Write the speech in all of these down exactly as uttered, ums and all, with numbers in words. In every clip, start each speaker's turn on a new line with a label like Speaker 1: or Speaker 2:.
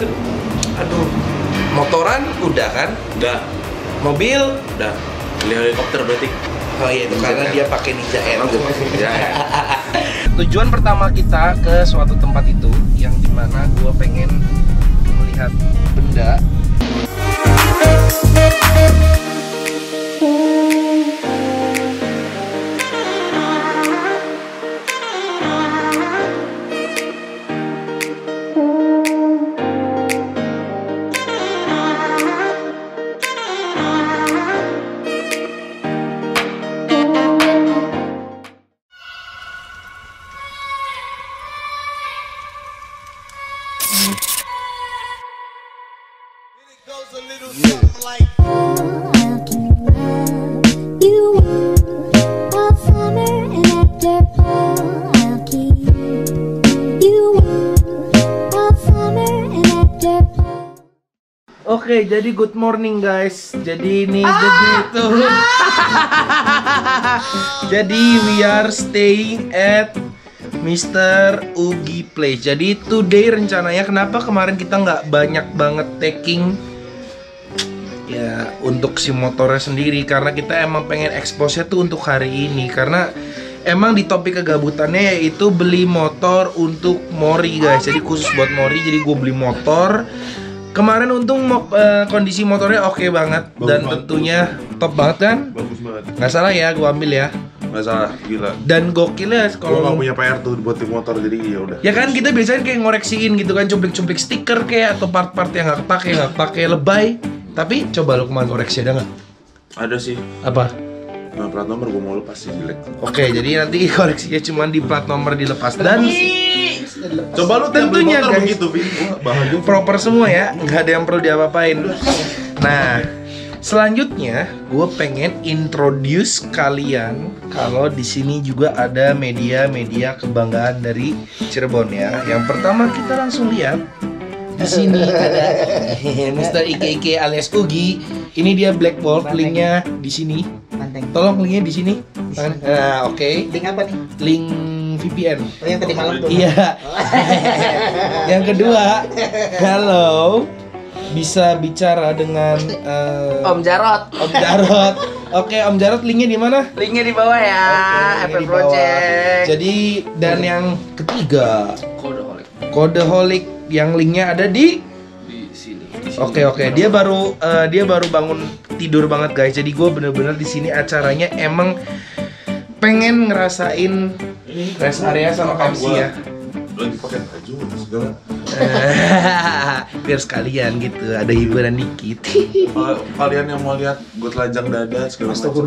Speaker 1: Aduh, motoran udah kan?
Speaker 2: Udah.
Speaker 1: Mobil
Speaker 2: Udah. Beli helikopter berarti.
Speaker 1: oh iya itu karena dia pakai Ninja Air.
Speaker 2: Ya.
Speaker 1: Tujuan pertama kita ke suatu tempat itu yang dimana gue pengen melihat benda. Oke, jadi good morning guys. Jadi ini ah, jadi itu. Jadi we are staying at Mister Ugi Place. Jadi today rencananya kenapa kemarin kita nggak banyak banget taking ya untuk si motornya sendiri, karena kita emang pengen expose-nya tuh untuk hari ini, karena emang di topik kegabutannya yaitu beli motor untuk Mori guys. Jadi khusus buat Mori, jadi gue beli motor. Kemarin untung mo uh, kondisi motornya oke okay banget. Bagus dan banget, tentunya bagus. Top banget kan? Bagus banget. Nggak salah ya, gue ambil ya.
Speaker 2: Nggak salah, gila.
Speaker 1: Dan gokilnya kalau
Speaker 2: nggak punya P R tuh buat tim motor, jadi ya udah.
Speaker 1: Ya kan kita biasanya kayak ngoreksiin gitu kan, cumplik-cumplik stiker kayak atau part-part yang nggak pakai nggak pakai lebay. Tapi coba lo kemarin koreksi ada nggak?
Speaker 2: Ada sih.
Speaker 1: Apa?
Speaker 2: Nah, plat nomor gue mau lepas sih jelek.
Speaker 1: Oke, jadi nanti koreksinya cuma di plat nomor dilepas dan
Speaker 2: coba lu
Speaker 1: tentunya
Speaker 2: motor
Speaker 1: guys
Speaker 2: begitu, Vin. Bahagia
Speaker 1: proper semua ya, nggak ada yang perlu diapa-apain. Nah, selanjutnya gue pengen introduce kalian kalau di sini juga ada media-media kebanggaan dari Cirebon ya. Yang pertama kita langsung lihat di sini ada Mister Ike Ike alias Ugi. Ini dia Black Bolt, linknya di sini. Tolong linknya di sini. Nah, oke. Okay.
Speaker 3: Link apa nih?
Speaker 1: Link V P N.
Speaker 3: Oh, yang tadi malam tuh.
Speaker 1: Iya. Yang kedua, halo. Bisa bicara dengan uh,
Speaker 3: Om Jarot.
Speaker 1: Om Jarot. Oke, Om Jarot linknya di mana?
Speaker 3: Linknya di bawah ya.
Speaker 1: Oke,
Speaker 3: Apple Project.
Speaker 1: Jadi dan yang ketiga,
Speaker 2: Codeaholic.
Speaker 1: Codeaholic yang linknya ada di
Speaker 2: Di sini.
Speaker 1: Oke oke, dia baru uh, dia baru bangun tidur banget guys. Jadi gue bener-bener di sini acaranya emang pengen ngerasain rest area sama K F C ya.
Speaker 2: Lagi pakai baju segala.
Speaker 1: Biar sekalian gitu, ada hiburan dikit.
Speaker 2: Kalau kalian yang mau lihat gue telanjang dada segala macam.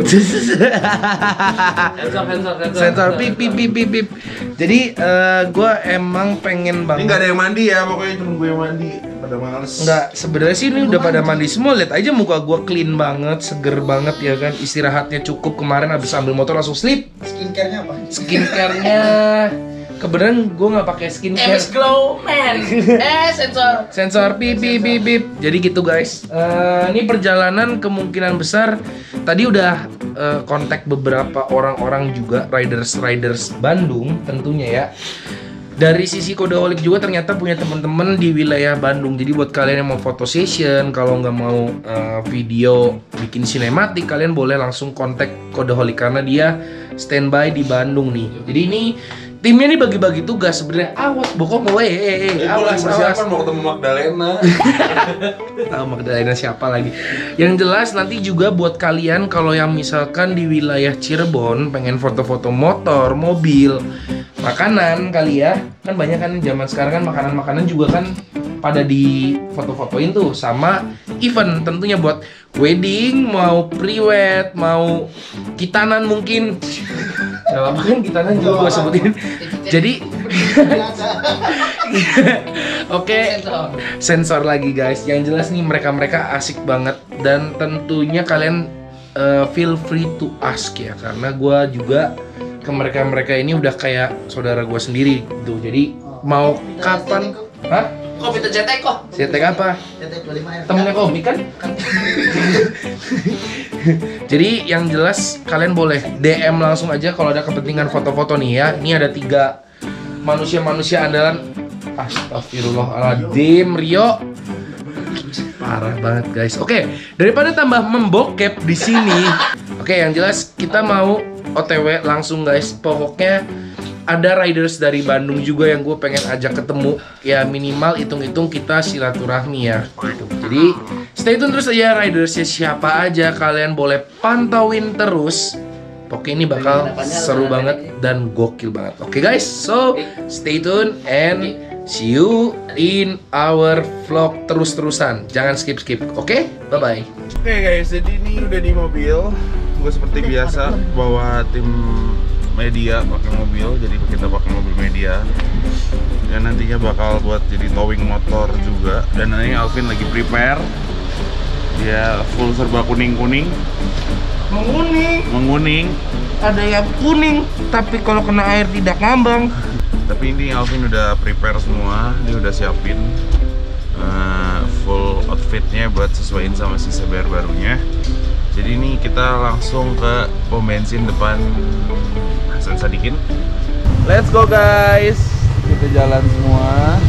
Speaker 3: Sensor, sensor,
Speaker 1: Sensor pip pip pip pip pip. Jadi uh, gue emang pengen banget.
Speaker 2: Ini nggak ada yang mandi ya, pokoknya cuma gue yang mandi. Pada males.
Speaker 1: Enggak, sebenarnya sih ini udah pada mandi semua. Lihat aja muka gue clean banget, seger banget ya kan. Istirahatnya cukup, kemarin habis ambil motor langsung sleep.
Speaker 3: Skincare-nya apa?
Speaker 1: Skincare-nya kebetulan gue nggak pakai skincare.
Speaker 3: M S Glow Man. Eh, sensor.
Speaker 1: Sensor pip pip pip pip. Jadi gitu guys. Uh, ini perjalanan kemungkinan besar tadi udah uh, kontak beberapa orang-orang juga, riders-riders Bandung tentunya ya. Dari sisi Codeaholic juga ternyata punya teman-teman di wilayah Bandung. Jadi buat kalian yang mau foto session, kalau nggak mau uh, video bikin sinematik, kalian boleh langsung kontak Codeaholic karena dia standby di Bandung nih. Jadi ini timnya nih bagi-bagi tugas sebenarnya. Awas, bokong gue, eh, eh, awas, awas.
Speaker 2: Mau ketemu Magdalena.
Speaker 1: Tahu Magdalena siapa lagi? Yang jelas nanti juga buat kalian kalau yang misalkan di wilayah Cirebon pengen foto-foto motor, mobil, makanan kali ya. Kan banyak kan zaman sekarang kan makanan-makanan juga kan pada di foto-fotoin tuh, sama event tentunya buat wedding, mau pre-wed, mau kitanan mungkin. Gak apa kan kitanan juga gue sebutin. Jadi oke, sensor lagi guys. Yang jelas nih mereka-mereka asik banget dan tentunya kalian uh, feel free to ask ya, karena gue juga ke mereka-mereka ini udah kayak saudara gue sendiri gitu. Jadi mau kapan? Hah?
Speaker 3: Kopi tuh cetek kok.
Speaker 1: Cetek apa?
Speaker 3: Cetek dua puluh lima ya.
Speaker 1: Temennya Komi kan? Jadi yang jelas kalian boleh D M langsung aja kalau ada kepentingan foto-foto nih ya. Ini ada tiga manusia-manusia andalan Astagfirullahaladzim, Rio. Parah banget guys. Oke, daripada tambah membokep di sini, oke yang jelas kita mau O T W langsung guys. Pokoknya ada riders dari Bandung juga yang gue pengen ajak ketemu. Ya minimal hitung-hitung kita silaturahmi ya. Gitu. Jadi stay tune terus aja ridersnya siapa aja. Kalian boleh pantauin terus. Pokoknya ini bakal seru banget dan gokil banget. Oke guys, so stay tune and see you in our vlog terus-terusan. Jangan skip-skip, oke? Okay? Bye-bye.
Speaker 2: Oke okay guys, jadi ini udah di mobil. Gue seperti biasa bawa tim media pakai mobil. Jadi kita pakai mobil media. Dan nantinya bakal buat jadi towing motor juga. Dan ini Alvin lagi prepare. Dia full serba kuning-kuning.
Speaker 1: Menguning.
Speaker 2: Menguning.
Speaker 1: Ada yang kuning, tapi kalau kena air tidak ngambang.
Speaker 2: Tapi ini Alvin udah prepare semua, dia udah siapin uh, full outfitnya buat sesuaiin sama si Seber barunya. Jadi ini kita langsung ke pom bensin depan Hasan Sadikin. Let's go guys, kita jalan semua.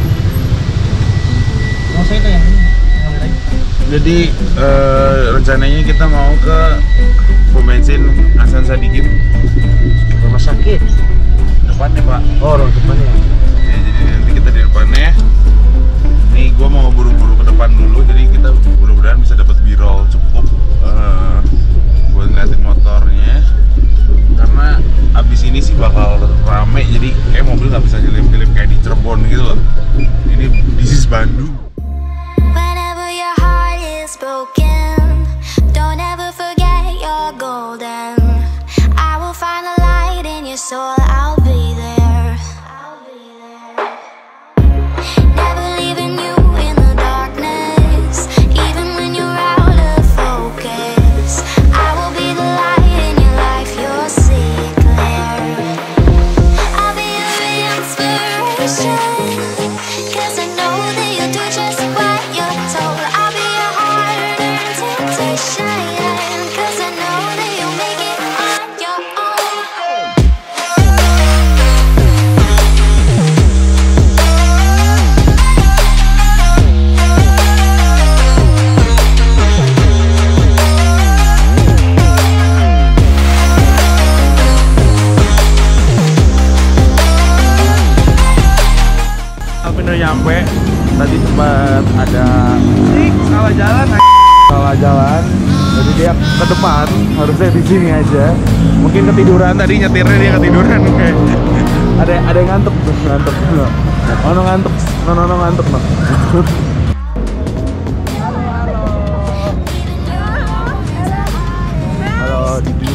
Speaker 3: Mau saya itu yang ini.
Speaker 2: Jadi uh, rencananya kita mau ke pom bensin Hasan Sadikin.
Speaker 3: Rumah sakit.
Speaker 2: Depannya pak.
Speaker 3: Oh, depannya.
Speaker 2: Ya, jadi nanti kita di depannya. Nih gue mau buru-buru ke depan dulu. Jadi kita mudah-mudahan bisa dapat b-roll cukup uh, buat ngeliatin motornya. Karena abis ini sih bakal rame. Jadi kayak mobil nggak bisa nyelip-nyelip kayak di Cirebon gitu loh. Ini this is Bandung.
Speaker 4: Whenever your heart is broken, don't ever forget you're golden. I will find the light in your soul. I'll be there. I'll be there. Never leaving you in the darkness, even when you're out of focus. I will be the light in your life. You'll see it clear. I'll be your inspiration, 'cause I know that you'll do just what you're told. I'll be your heart and temptation, 'cause I know that you'll make it on your own.
Speaker 2: Alvin udah nyampe. Tadi sempat ada
Speaker 1: Ih, salah jalan.
Speaker 2: salah jalan. Jadi dia ke depan, harusnya di sini aja. Mungkin ketiduran tadi nyetirnya dia ketiduran kayak. ada ada yang ngantuk tuh, ngantuk. Oh, no ngantuk. No no no ngantuk, no. Halo, Didi.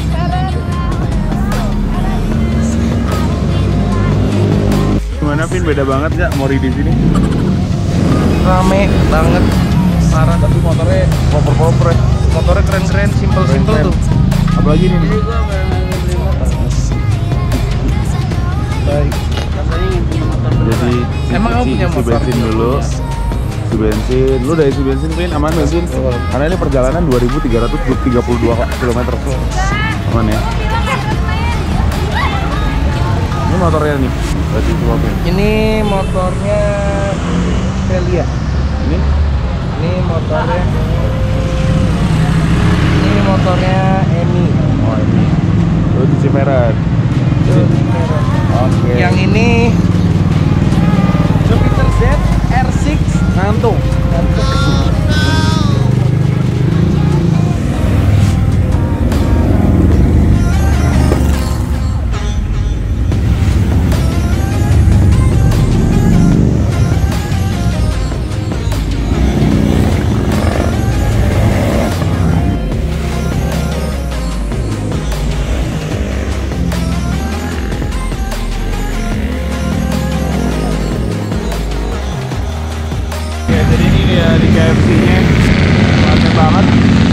Speaker 2: Gimana Pin, beda banget nggak Mori di sini?
Speaker 1: Rame banget. Parah.
Speaker 2: Tapi motornya proper-proper ya.
Speaker 1: Motornya keren-keren, simple-simple
Speaker 2: Keren-keren.
Speaker 1: tuh.
Speaker 2: Apalagi ini nih.
Speaker 1: Baik.
Speaker 2: Jadi
Speaker 1: Emang kamu
Speaker 2: isi,
Speaker 1: punya
Speaker 2: isi
Speaker 1: motor?
Speaker 2: bensin dulu. Isi bensin. Lu udah isi bensin Pin, aman bensin. Karena ini perjalanan dua ribu tiga ratus tiga puluh dua kilometer. Aman ya. Ini motornya nih. Berarti coba Pin.
Speaker 1: Ini motornya Velia.
Speaker 2: Ini
Speaker 1: Ini motornya Ini motornya Emi.
Speaker 2: oh ini. Lu di Cimeran. Oke.
Speaker 1: Yang ini Jupiter Z R enam
Speaker 2: ngantuk.
Speaker 1: Ngantuk.
Speaker 2: Ya, jadi ini dia di K F C-nya. Rame banget.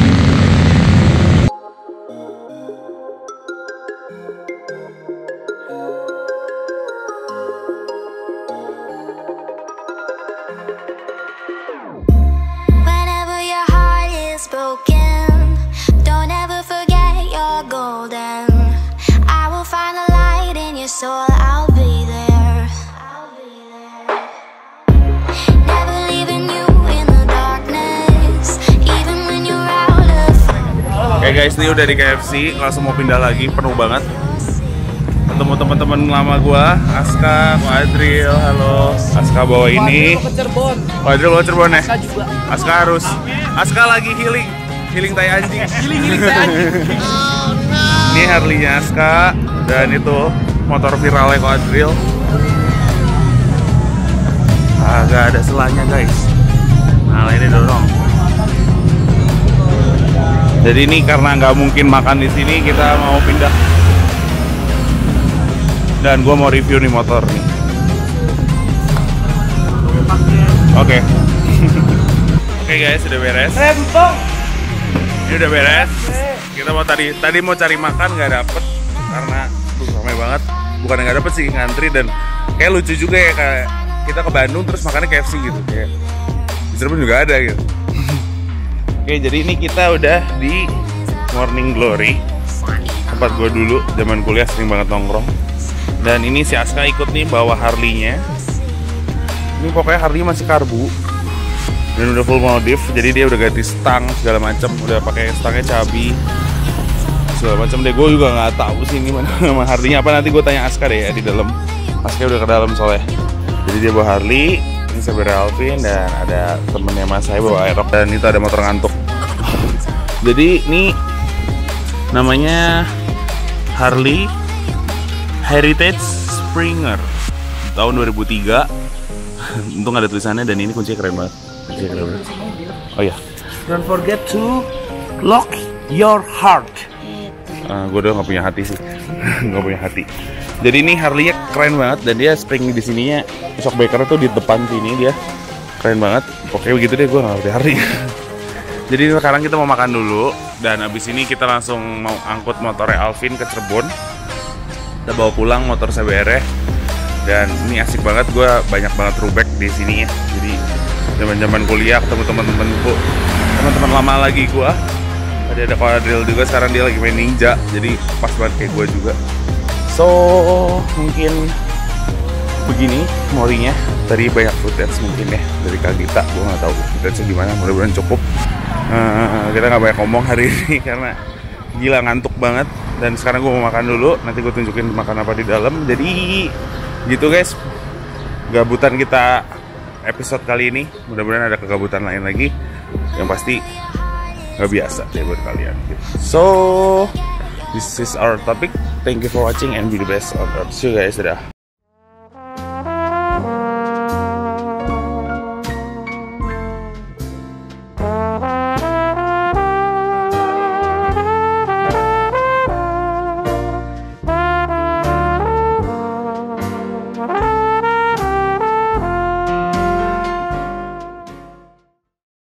Speaker 4: Whenever your heart is broken, don't ever forget you're golden. I will find the light in your soul. I'll be there. I'll be there.
Speaker 2: Hey guys, ini udah di K F C, langsung mau pindah lagi, penuh banget. Ketemu teman-teman lama gua, Aska, Ko Adril, halo. Aska bawa ini. Ko Adril bawa Cirebon ya? Aska harus. Aska lagi healing, healing tai anjing. Healing healing tai anjing. Ini Harley-nya Aska dan itu motor viralnya Ko Adril. Agak ada selanya guys. Nah ini dorong. Jadi ini karena nggak mungkin makan di sini, kita mau pindah. Dan gue mau review nih motor nih. Oke. Okay. Oke okay guys, sudah beres. Rempong. Ini udah beres. Kita mau tadi tadi mau cari makan nggak dapet karena tuh ramai banget. Bukan nggak dapet sih, ngantri dan kayak lucu juga ya, kayak kita ke Bandung terus makannya K F C gitu, kayak di Cirebon juga ada gitu. Oke, jadi ini kita udah di Morning Glory, tempat gue dulu zaman kuliah sering banget nongkrong. Dan ini si Aska ikut nih bawa Harley-nya. Ini pokoknya Harley masih karbu dan udah full modif, jadi dia udah ganti stang segala macam, udah pakai stangnya cabi segala macam deh. Gue juga nggak tahu sih ini mana nama Harley-nya apa, nanti gue tanya Aska deh ya di dalam. Aska udah ke dalam soalnya. Jadi dia bawa Harley. Ini saudara Alvin dan ada temennya mas saya bawa Aerox, dan itu ada motor ngantuk. Jadi ini namanya Harley Heritage Springer tahun dua ribu tiga. Untung ada tulisannya dan ini kuncinya keren banget. Kuncinya keren banget. Oh ya,
Speaker 1: Don't forget to lock your heart.
Speaker 2: uh, gue udah nggak punya hati sih, nggak punya hati. Jadi ini Harley-nya keren banget dan dia spring di sininya, shockbreaker tuh di depan sini, dia keren banget. Pokoknya begitu deh, gue nggak ngerti Harley. Jadi sekarang kita mau makan dulu dan abis ini kita langsung mau angkut motornya Alvin ke Cirebon. Kita bawa pulang motor C B R dan ini asik banget, gue banyak banget throwback di sini ya. Jadi zaman-zaman kuliah ketemu teman-temanku, teman-teman lama lagi gue. Tadi ada Ko Adril juga, sekarang dia lagi main ninja, jadi pas banget kayak gue juga. So, mungkin begini morinya. Tadi banyak footage mungkin ya dari Kak Gita, gue nggak tahu footage-nya gimana, mudah-mudahan cukup. Uh, kita nggak banyak ngomong hari ini karena gila ngantuk banget. Dan sekarang gue mau makan dulu, nanti gue tunjukin makan apa di dalam. Jadi gitu guys, gabutan kita episode kali ini. Mudah-mudahan ada kegabutan lain lagi, yang pasti nggak biasa deh buat kalian gitu. So, this is our topic. Thank you for watching and be the best on earth. See you guys, dadah.